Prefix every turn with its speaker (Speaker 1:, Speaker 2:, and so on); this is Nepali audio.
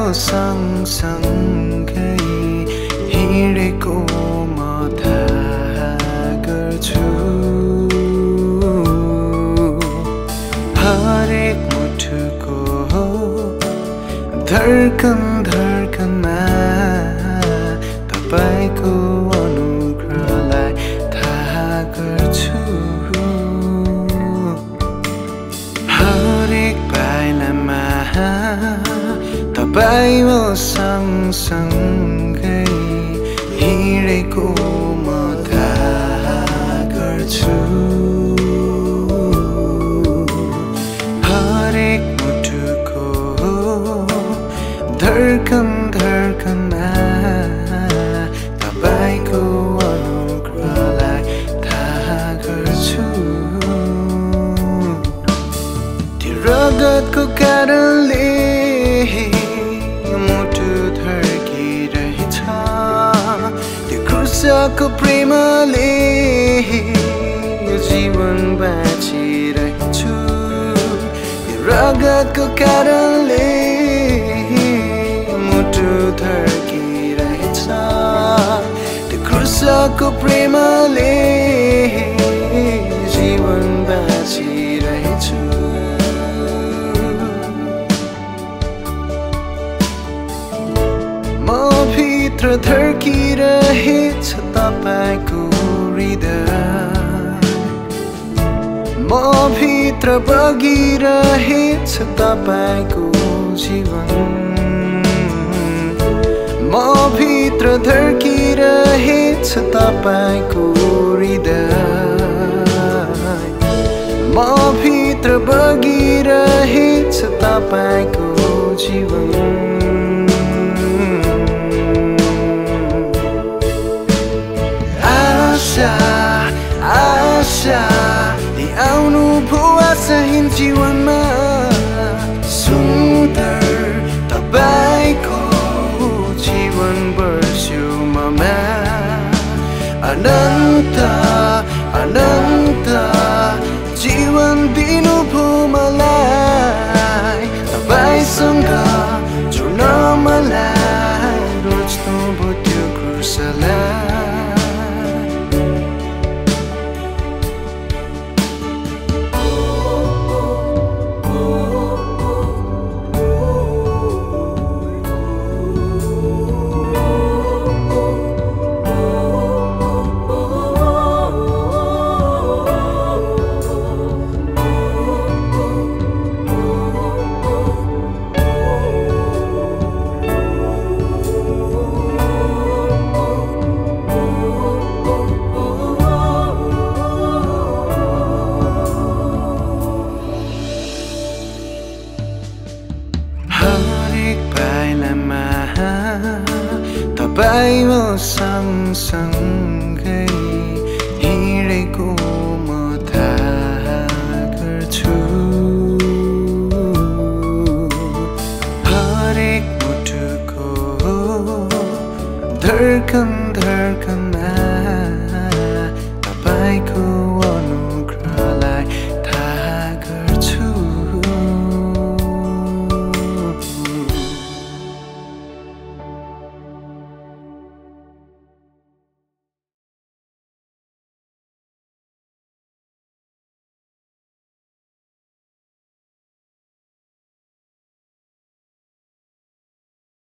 Speaker 1: सँगसँगै हिँडेको म थाहा गर्छु। हरेक मुटुको धड्कन धड्कनमा तपाईको अनुग्रहलाई थाहा गर्छु। हरेक पाइलामा तपाईँ म सँगसँगै हिँडेको म थाहा गर्छु। हरेक मुटुको धड्कन धड्कनमा तपाईको अनुग्रहलाई थाहा गर्छु। त्यो रगतको कारणले मुटु धड्किरहेछ, त्यो क्रुसको प्रेमले जीवन बाँचिरहेछु। त्यो रगतको कारणले मुटु धड्किरहेछ, त्यो क्रुसको प्रेमले जीवन बाँचिरहेछु। म भित्र धड्किरहेछ तपाईको हृदय, म भित्र बगिरहेछ तपाईको जीवन, म भित्र धड्किरहेछ तपाईको हृदय, म भित्र बगिरहेछ तपाईको जीवन। आशा आउनु भो आशाहीन जीवनमा, सुन्दर तपाईको जीवन बस्यो ममा। अनन्त अनन्त जीवन दिनु भो मलाई, तपाईसँग जोड्न मलाई रोज्नु भो त्यो क्रुसलाई। तपाईँ म सँगसँगै हिँडेको म थाहा गर्छु। हरेक मुटुको धड्कन धड्कनमा